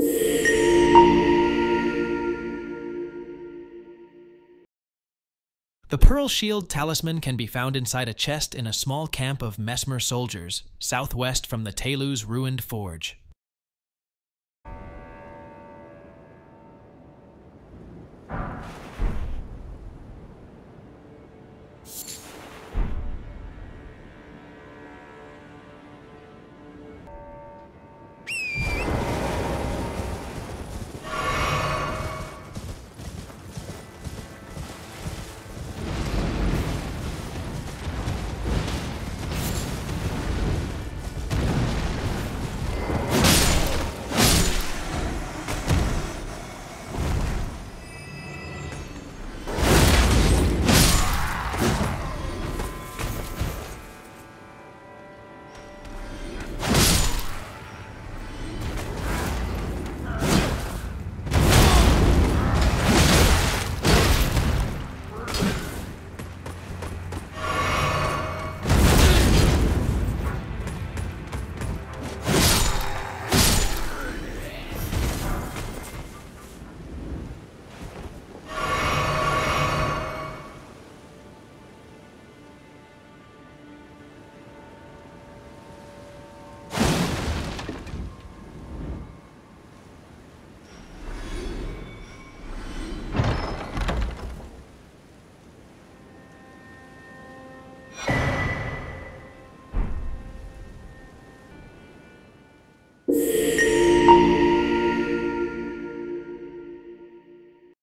The Pearl Shield Talisman can be found inside a chest in a small camp of Messmer soldiers, southwest from the Telu's ruined forge.